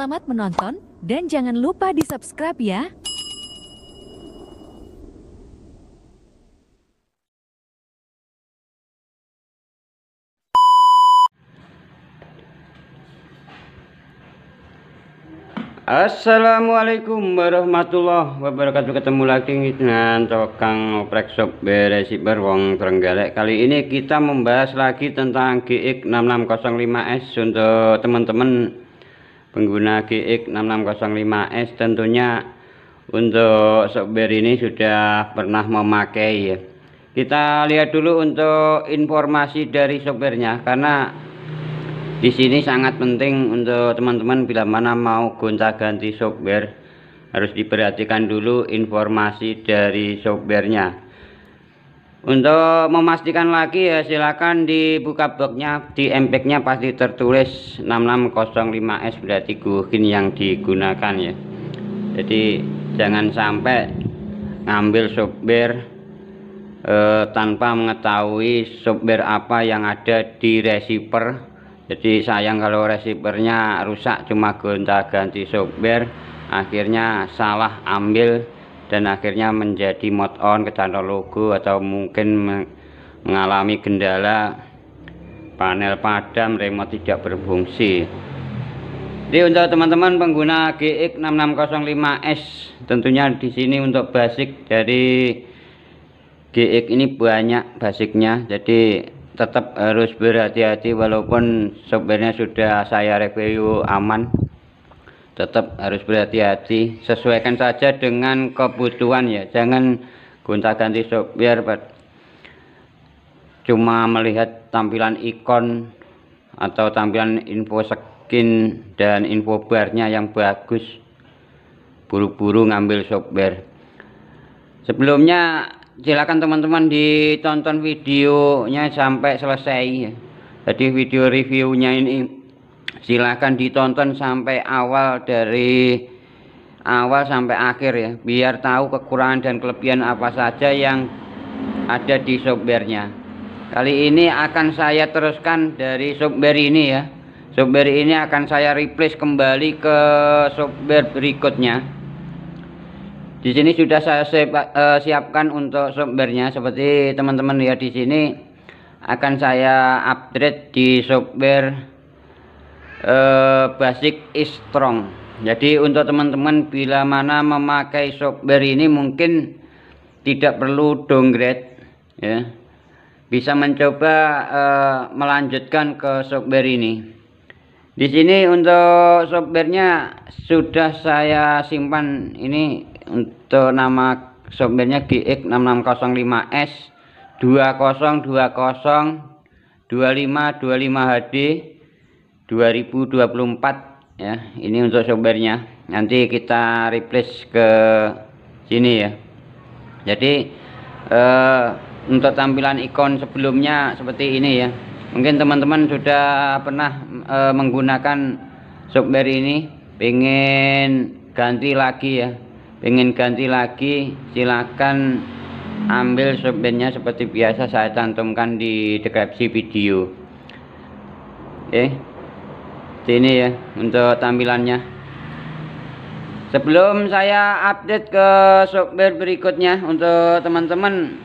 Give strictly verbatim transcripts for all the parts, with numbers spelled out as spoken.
Selamat menonton dan jangan lupa di-subscribe ya. Assalamualaikum warahmatullahi wabarakatuh. Ketemu lagi dengan tukang oprek software receiver wong Trenggalek. Kali ini kita membahas lagi tentang G X enam enam nol lima S untuk teman-teman pengguna G X enam enam nol lima S. Tentunya untuk software ini sudah pernah memakai ya. Kita lihat dulu untuk informasi dari softwarenya, karena di sini sangat penting untuk teman-teman bila mana mau gonta-ganti software, harus diperhatikan dulu informasi dari softwarenya. Untuk memastikan lagi ya, silakan dibuka boxnya. Di empeknya pasti tertulis enam enam nol lima S, berarti Gohin yang digunakan ya. Jadi jangan sampai ngambil software eh, tanpa mengetahui software apa yang ada di receiver. Jadi sayang kalau receivernya rusak cuma gonta-ganti software, akhirnya salah ambil dan akhirnya menjadi mode on, kecantol logo, atau mungkin mengalami kendala panel padam, remote tidak berfungsi. Jadi untuk teman-teman pengguna G X enam enam nol lima S, tentunya di sini untuk basic dari G X ini banyak basicnya, jadi tetap harus berhati-hati. Walaupun softwarenya sudah saya review aman, tetap harus berhati-hati. Sesuaikan saja dengan kebutuhan ya, jangan gonta-ganti software cuma melihat tampilan ikon atau tampilan info skin dan info barnya yang bagus, buru-buru ngambil software. Sebelumnya silakan teman-teman ditonton videonya sampai selesai ya. Jadi video reviewnya ini silakan ditonton sampai awal, dari awal sampai akhir ya, biar tahu kekurangan dan kelebihan apa saja yang ada di softwarenya. Kali ini akan saya teruskan dari software ini ya. Software ini akan saya replace kembali ke software berikutnya. Di sini sudah saya siapkan untuk softwarenya, seperti teman-teman lihat di sini. Akan saya upgrade di software eh, basic is strong. Jadi untuk teman-teman bila mana memakai software ini mungkin tidak perlu downgrade ya, bisa mencoba eh, melanjutkan ke software ini. Di sini untuk softwarenya sudah saya simpan. Ini untuk nama softwarenya G X enam enam nol lima S dua nol dua nol dua lima dua lima H D dua ribu dua puluh empat ya. Ini untuk softwarenya, nanti kita replace ke sini ya. Jadi eh, untuk tampilan ikon sebelumnya seperti ini ya. Mungkin teman-teman sudah pernah eh, menggunakan software ini, pengen ganti lagi ya, pengen ganti lagi, silakan ambil softwarenya seperti biasa saya cantumkan di deskripsi video. Oke, ini ya untuk tampilannya. Sebelum saya update ke software berikutnya, untuk teman-teman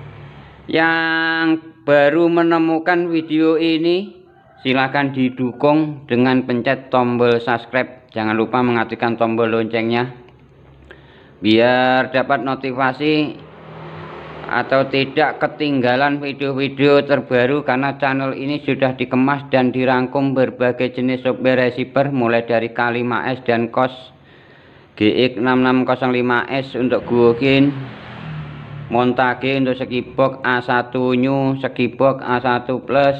yang baru menemukan video ini, silakan didukung dengan pencet tombol subscribe. Jangan lupa mengaktifkan tombol loncengnya biar dapat notifikasi atau tidak ketinggalan video-video terbaru, karena channel ini sudah dikemas dan dirangkum berbagai jenis software receiver mulai dari K lima S dan C O S G X enam enam nol lima S untuk Gohin, montage untuk Segibox A satu New, Segibox A satu Plus,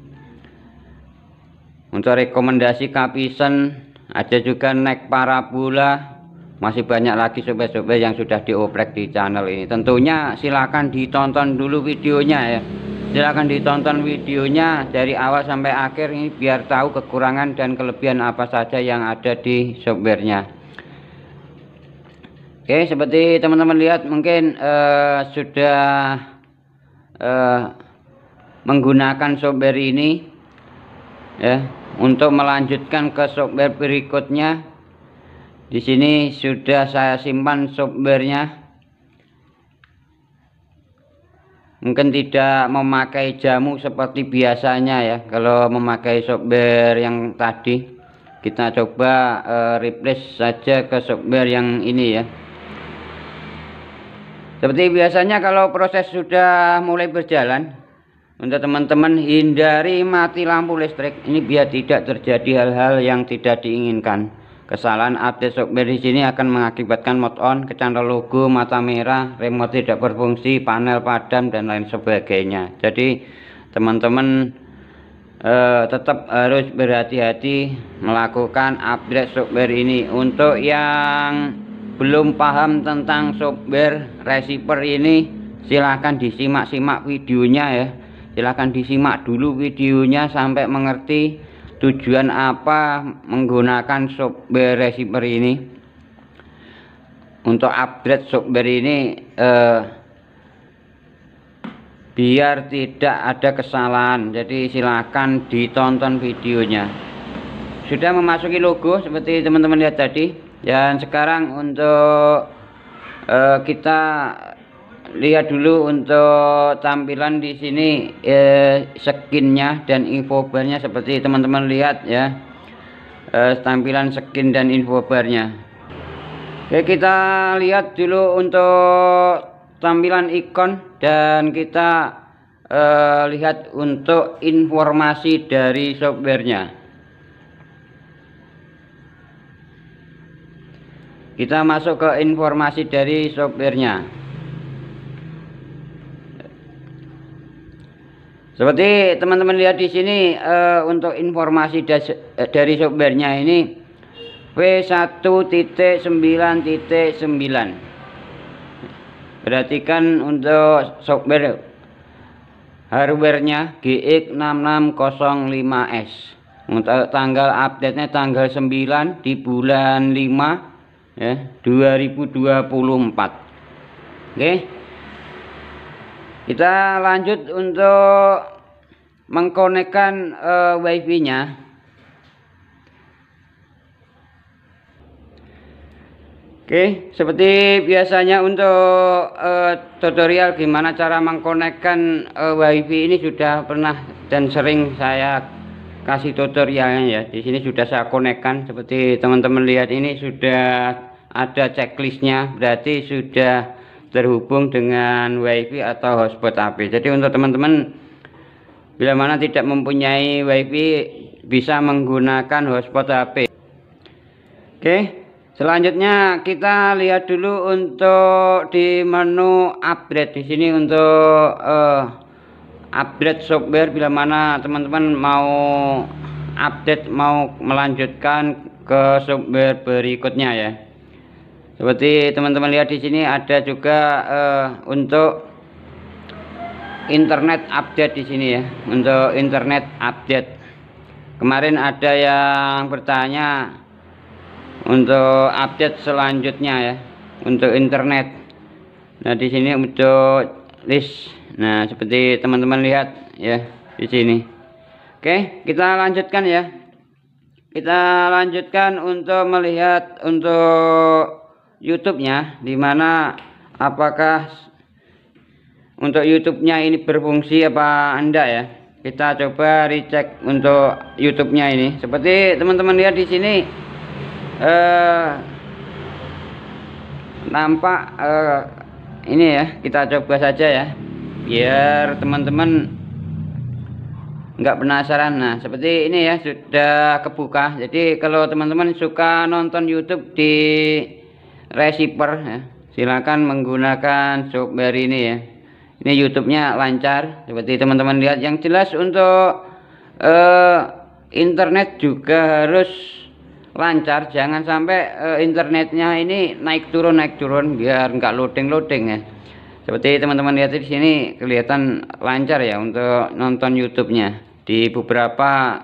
untuk rekomendasi Capison, ada juga Neck Parabola. Masih banyak lagi software-software yang sudah dioprek di channel ini. Tentunya silakan ditonton dulu videonya ya. Silakan ditonton videonya dari awal sampai akhir ini biar tahu kekurangan dan kelebihan apa saja yang ada di softwarenya. Oke, seperti teman-teman lihat mungkin uh, sudah uh, menggunakan software ini ya. untuk melanjutkan ke software berikutnya, di sini sudah saya simpan softwarenya. Mungkin tidak memakai jamu seperti biasanya ya. Kalau memakai software yang tadi, kita coba uh, replace saja ke software yang ini ya. Seperti biasanya kalau proses sudah mulai berjalan, untuk teman-teman hindari mati lampu listrik. Ini biar tidak terjadi hal-hal yang tidak diinginkan. Kesalahan update software di sini akan mengakibatkan mode on, kecantol logo, mata merah, remote tidak berfungsi, panel padam dan lain sebagainya. Jadi teman-teman eh, tetap harus berhati-hati melakukan update software ini. Untuk yang belum paham tentang software receiver ini, silahkan disimak-simak videonya ya. Silahkan disimak dulu videonya sampai mengerti tujuan apa menggunakan software receiver ini. Untuk upgrade software ini eh, biar tidak ada kesalahan, jadi silakan ditonton videonya. Sudah memasuki logo seperti teman-teman lihat tadi. Dan sekarang untuk eh, kita lihat dulu untuk tampilan di sini eh, skinnya dan info barnya seperti teman-teman lihat ya, eh, tampilan skin dan info barnya. Oke, kita lihat dulu untuk tampilan ikon dan kita eh, lihat untuk informasi dari softwarenya. Kita masuk ke informasi dari softwarenya. Seperti teman-teman lihat di sini uh, untuk informasi dari softwarenya ini V satu titik sembilan titik sembilan. Perhatikan untuk software hardwarenya G X enam enam nol lima S. Untuk tanggal update-nya tanggal sembilan di bulan lima ya, dua ribu dua puluh empat. Oke. Kita lanjut untuk mengkonekkan uh, wifi-nya. Oke, seperti biasanya untuk uh, tutorial gimana cara mengkonekkan uh, wifi ini sudah pernah dan sering saya kasih tutorialnya ya. Di sini sudah saya konekkan, seperti teman-teman lihat ini sudah ada checklistnya, berarti sudah terhubung dengan wifi atau hotspot H P. Jadi untuk teman-teman bila mana tidak mempunyai wifi bisa menggunakan hotspot H P. Oke, selanjutnya kita lihat dulu untuk di menu upgrade. Di sini untuk uh, upgrade software bila mana teman-teman mau update, mau melanjutkan ke software berikutnya ya. Seperti teman-teman lihat di sini ada juga uh, untuk internet update di sini ya. Untuk internet update. Kemarin ada yang bertanya untuk update selanjutnya ya, untuk internet. Nah, di sini untuk list. Nah, seperti teman-teman lihat ya di sini. Oke, kita lanjutkan ya. Kita lanjutkan untuk melihat untuk YouTube-nya, dimana apakah untuk YouTube-nya ini berfungsi apa enggak ya. Kita coba recheck untuk YouTube-nya ini. Seperti teman-teman lihat di sini eh, nampak eh, ini ya, kita coba saja ya biar teman-teman nggak penasaran. Nah, seperti ini ya, sudah kebuka. Jadi kalau teman-teman suka nonton YouTube di receiver ya, silakan menggunakan software ini ya. Ini YouTube-nya lancar seperti teman-teman lihat. Yang jelas untuk eh, internet juga harus lancar, jangan sampai eh, internetnya ini naik turun naik turun biar nggak loading loading ya. Seperti teman-teman lihat di sini kelihatan lancar ya untuk nonton YouTube-nya di beberapa.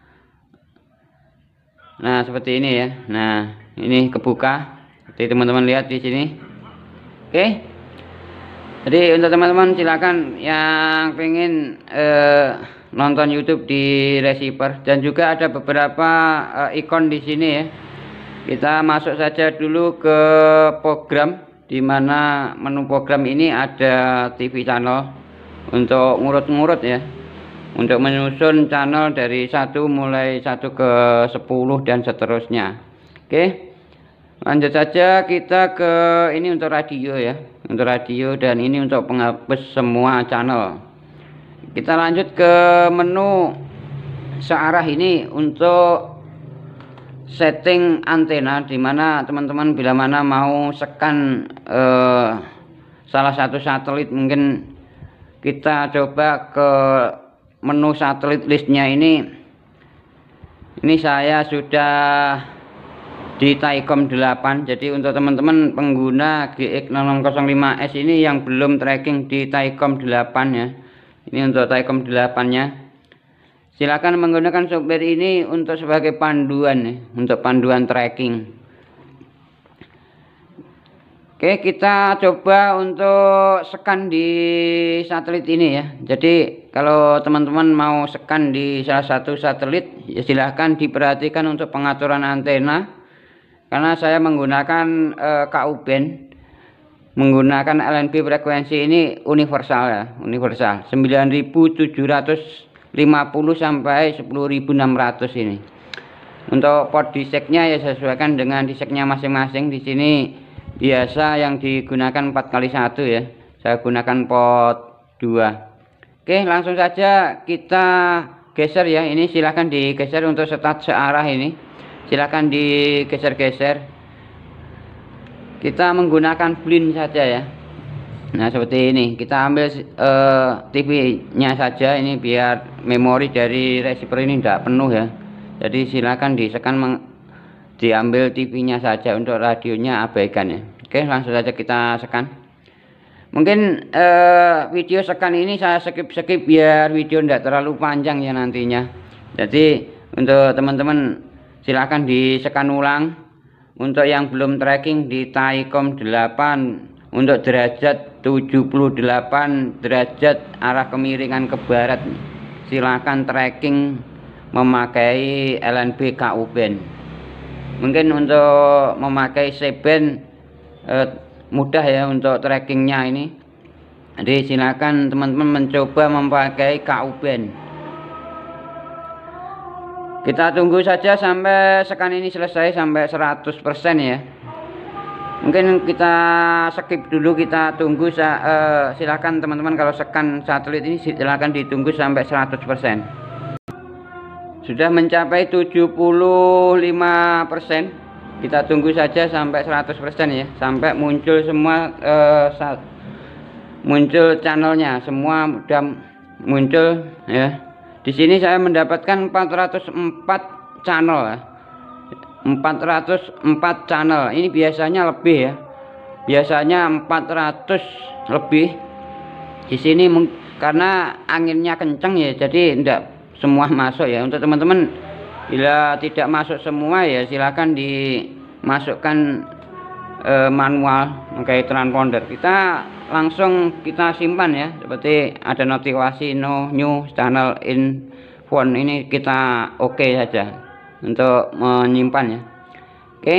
Nah, seperti ini ya. Nah, ini kebuka. Seperti teman-teman lihat di sini. Oke. Jadi untuk teman-teman silakan yang pengen eh, nonton YouTube di receiver, dan juga ada beberapa eh, ikon di sini ya. Kita masuk saja dulu ke program, di mana menu program ini ada T V channel untuk ngurut-ngurut ya, untuk menyusun channel dari satu mulai satu ke sepuluh dan seterusnya. Oke. Lanjut saja kita ke ini untuk radio ya, untuk radio, dan ini untuk penghapus semua channel. Kita lanjut ke menu searah ini untuk setting antena, dimana teman-teman bila mana mau sekan eh, salah satu satelit. Mungkin kita coba ke menu satelit listnya ini. Ini saya sudah di Thaicom delapan. Jadi untuk teman-teman pengguna G X enam nol nol lima S ini yang belum tracking di Thaicom delapan ya, ini untuk Thaicom delapan nya, silakan menggunakan software ini untuk sebagai panduan ya, untuk panduan tracking. Oke, kita coba untuk scan di satelit ini ya. Jadi kalau teman-teman mau scan di salah satu satelit ya, silahkan diperhatikan untuk pengaturan antena. Karena saya menggunakan eh, K U band, menggunakan L N B frekuensi ini universal ya, universal sembilan ribu tujuh ratus lima puluh sampai sepuluh ribu enam ratus ini. Untuk port diseknya ya sesuaikan dengan diseknya masing-masing. Di sini biasa yang digunakan empat kali satu ya, saya gunakan port dua. Oke, langsung saja kita geser ya. Ini silahkan digeser untuk start searah ini. Silakan digeser-geser. Kita menggunakan blend saja ya. Nah seperti ini. Kita ambil uh, T V-nya saja ini biar memori dari receiver ini tidak penuh ya. Jadi silakan disekan diambil T V-nya saja, untuk radionya abaikan ya. Oke, langsung saja kita sekan. Mungkin uh, video sekan ini saya skip-skip biar video tidak terlalu panjang ya nantinya. Jadi untuk teman-teman silakan disekan ulang. Untuk yang belum tracking di Thaicom delapan, untuk derajat tujuh puluh delapan derajat arah kemiringan ke barat, silakan tracking memakai L N B K U band. Mungkin untuk memakai C band eh, mudah ya untuk trackingnya ini. Jadi silakan teman-teman mencoba memakai K U band. Kita tunggu saja sampai scan ini selesai sampai seratus persen ya. Mungkin kita skip dulu, kita tunggu. Uh, silakan teman-teman kalau scan satelit ini silakan ditunggu sampai seratus persen. Sudah mencapai tujuh puluh lima persen. Kita tunggu saja sampai seratus persen ya, sampai muncul semua uh, muncul channelnya, semua sudah muncul ya. Di sini saya mendapatkan empat ratus empat channel ya. empat ratus empat channel. Ini biasanya lebih ya. Biasanya empat ratus lebih. Di sini karena anginnya kencang ya, jadi tidak semua masuk ya. Untuk teman-teman bila tidak masuk semua ya silakan dimasukkan eh, manual pakai transponder. Kita langsung kita simpan ya, seperti ada notifikasi no new channel in phone, ini kita oke okay saja untuk menyimpan ya. Oke. Okay.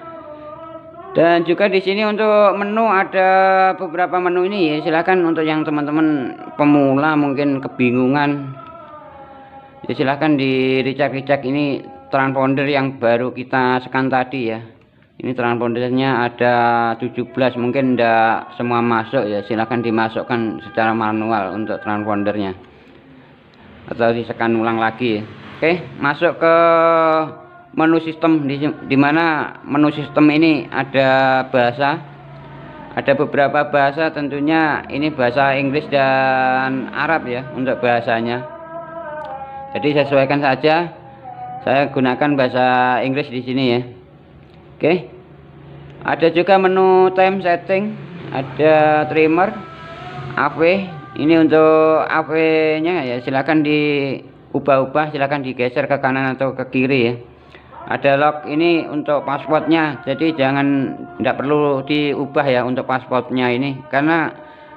Dan juga di sini untuk menu ada beberapa menu ini ya, silakan untuk yang teman-teman pemula mungkin kebingungan ya, silakan di recheck-recheck ini transponder yang baru kita scan tadi ya. Ini transpondernya ada tujuh belas, mungkin tidak semua masuk ya, silahkan dimasukkan secara manual untuk transpondernya atau disekan ulang lagi. Oke, masuk ke menu sistem, di, di mana menu sistem ini ada bahasa, ada beberapa bahasa, tentunya ini bahasa Inggris dan Arab ya untuk bahasanya. Jadi sesuaikan saja, saya gunakan bahasa Inggris di sini ya. Oke, ada juga menu time setting, ada trimmer, A V. Ini untuk A V-nya ya, silakan diubah-ubah, silakan digeser ke kanan atau ke kiri ya. Ada lock, ini untuk passwordnya, jadi jangan, tidak perlu diubah ya untuk passwordnya ini, karena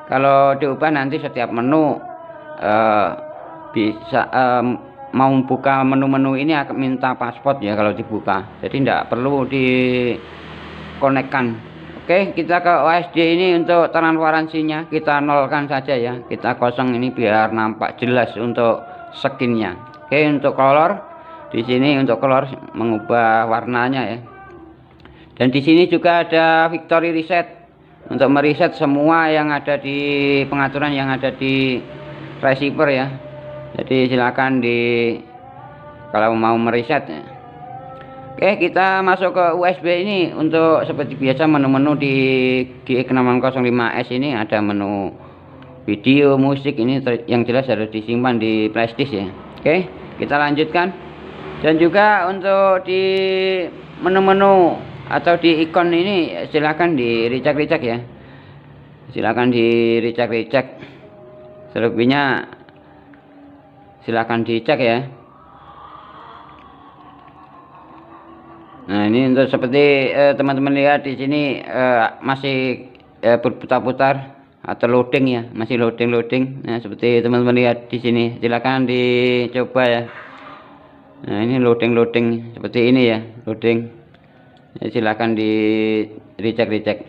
kalau diubah nanti setiap menu uh, bisa uh, mau buka menu-menu ini akan minta password ya kalau dibuka, jadi tidak perlu dikonekkan. Oke, kita ke O S D ini untuk transparansinya kita nolkan saja ya, kita kosong ini biar nampak jelas untuk skinnya. Oke, untuk color di sini untuk color mengubah warnanya ya. Dan di sini juga ada factory reset untuk mereset semua yang ada di pengaturan yang ada di receiver ya. Jadi silakan di kalau mau mereset ya. Oke, kita masuk ke U S B ini untuk seperti biasa menu-menu di G X enam enam nol lima S ini ada menu video, musik, ini yang jelas harus disimpan di flashdisk ya. Oke, kita lanjutkan. Dan juga untuk di menu-menu atau di ikon ini silakan di recheck-recheck ya, silakan di recheck-recheck, selebihnya silakan dicek ya. Nah ini untuk seperti teman-teman eh, lihat di sini eh, masih eh, berputar-putar atau loading ya, masih loading-loading. Nah seperti teman-teman lihat di sini, silakan dicoba ya. Nah ini loading-loading seperti ini ya, loading. Ya, silakan di recheck-recheck.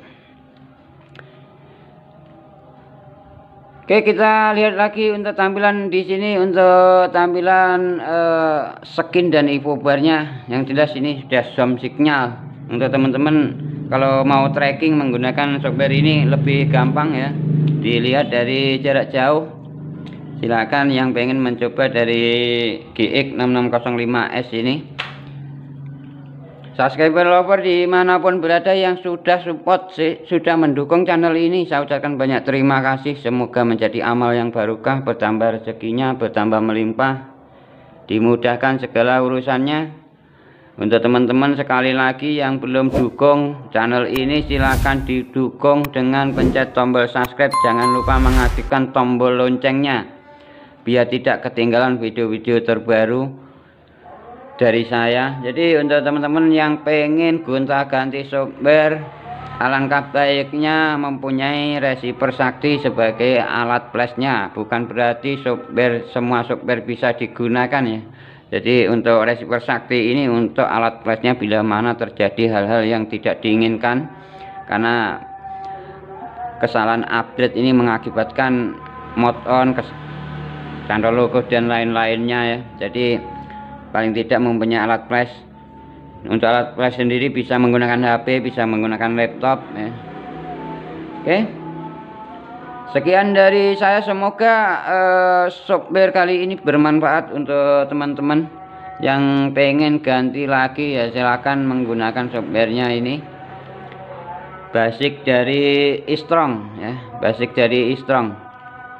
Oke, kita lihat lagi untuk tampilan di sini untuk tampilan eh, skin dan info barnya. Yang jelas ini sudah zoom signal. Untuk teman-teman kalau mau tracking menggunakan software ini lebih gampang ya, dilihat dari jarak jauh. Silakan yang pengen mencoba dari G X enam enam nol lima S ini. Subscriber lover dimanapun berada yang sudah support, sudah mendukung channel ini, saya ucapkan banyak terima kasih. Semoga menjadi amal yang barokah, bertambah rezekinya, bertambah melimpah, dimudahkan segala urusannya. Untuk teman-teman sekali lagi yang belum dukung channel ini, silahkan didukung dengan pencet tombol subscribe. Jangan lupa mengaktifkan tombol loncengnya biar tidak ketinggalan video-video terbaru dari saya. Jadi untuk teman-teman yang pengen gonta-ganti software, alangkah baiknya mempunyai receiver sakti sebagai alat flashnya. Bukan berarti software semua software bisa digunakan ya. Jadi untuk receiver sakti ini untuk alat flashnya bila mana terjadi hal-hal yang tidak diinginkan, karena kesalahan update ini mengakibatkan mode on, candol logo dan lain-lainnya ya. Jadi paling tidak mempunyai alat flash. Untuk alat flash sendiri bisa menggunakan H P, bisa menggunakan laptop ya. Oke, sekian dari saya. Semoga uh, software kali ini bermanfaat untuk teman-teman yang pengen ganti lagi ya. Silakan menggunakan softwarenya ini, basic dari iStrong ya, basic dari iStrong.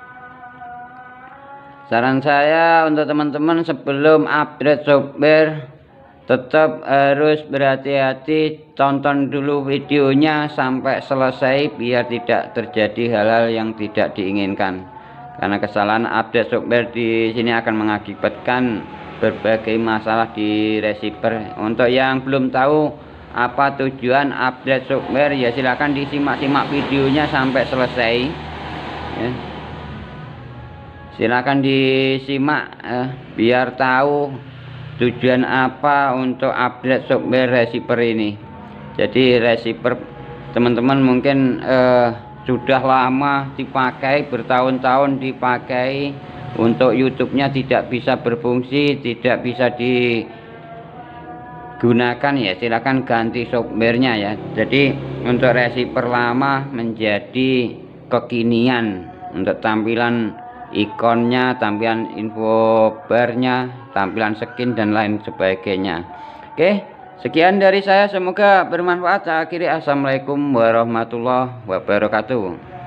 Saran saya untuk teman-teman sebelum upgrade software tetap harus berhati-hati, tonton dulu videonya sampai selesai biar tidak terjadi hal-hal yang tidak diinginkan. Karena kesalahan update software di sini akan mengakibatkan berbagai masalah di receiver. Untuk yang belum tahu apa tujuan update software ya, silahkan disimak-simak videonya sampai selesai ya. Silakan disimak eh, biar tahu tujuan apa untuk update software receiver ini. Jadi receiver teman-teman mungkin eh, sudah lama dipakai, bertahun-tahun dipakai, untuk YouTube-nya tidak bisa berfungsi, tidak bisa digunakan ya, silakan ganti softwarenya ya. Jadi untuk receiver lama menjadi kekinian untuk tampilan ikonnya, tampilan info barnya, tampilan skin dan lain sebagainya. Oke, sekian dari saya, semoga bermanfaat. Saya akhiri, assalamualaikum warahmatullahi wabarakatuh.